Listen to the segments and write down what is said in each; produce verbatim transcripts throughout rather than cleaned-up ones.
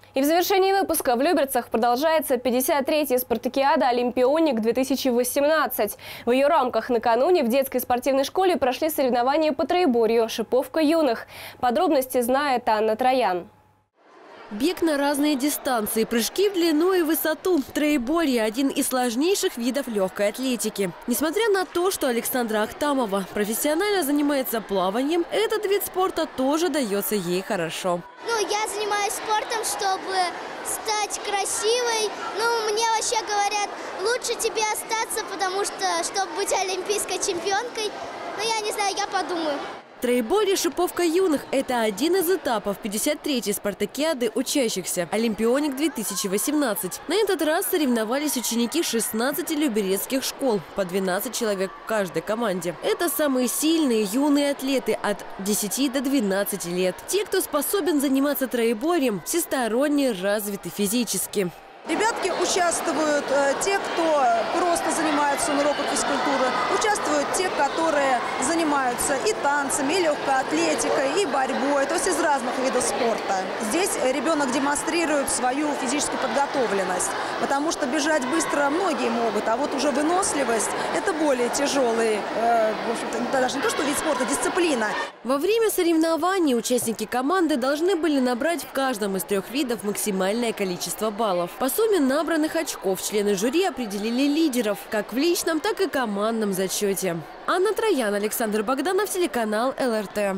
И в завершении выпуска в Люберцах продолжается пятьдесят третья спартакиада «Олимпионик-две тысячи восемнадцать». В ее рамках накануне в детской спортивной школе прошли соревнования по троеборью «Шиповка юных». Подробности знает Анна Троян. Бег на разные дистанции, прыжки в длину и высоту. Троеборье – один из сложнейших видов легкой атлетики. Несмотря на то, что Александра Ахтамова профессионально занимается плаванием, этот вид спорта тоже дается ей хорошо. Ну, я занимаюсь спортом, чтобы стать красивой. Ну, мне вообще говорят, лучше тебе остаться, потому что, чтобы быть олимпийской чемпионкой. Ну, я не знаю, я подумаю. Троеборье «Шиповка юных» – это один из этапов пятьдесят третьей спартакиады учащихся «Олимпионик-две тысячи восемнадцать». На этот раз соревновались ученики шестнадцати люберецких школ, по двенадцать человек в каждой команде. Это самые сильные юные атлеты от десяти до двенадцати лет. Те, кто способен заниматься троеборьем, всесторонне развиты физически. Ребятки участвуют, э, те, кто просто занимаются на уроках физкультуры, участвуют те, которые занимаются и танцами, и легкой атлетикой, и борьбой, то есть из разных видов спорта. Здесь ребенок демонстрирует свою физическую подготовленность, потому что бежать быстро многие могут, а вот уже выносливость – это более тяжелый, э, в общем-то, даже не то, что вид спорта, дисциплина. Во время соревнований участники команды должны были набрать в каждом из трех видов максимальное количество баллов. По сумме набранных очков члены жюри определили лидеров как в личном, так и командном зачете. Анна Троян, Александр Богданов, телеканал эл эр тэ.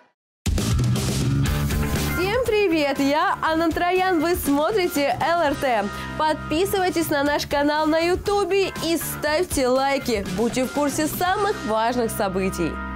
Всем привет! Я Анна Троян, вы смотрите эл эр тэ. Подписывайтесь на наш канал на ютубе и ставьте лайки. Будьте в курсе самых важных событий.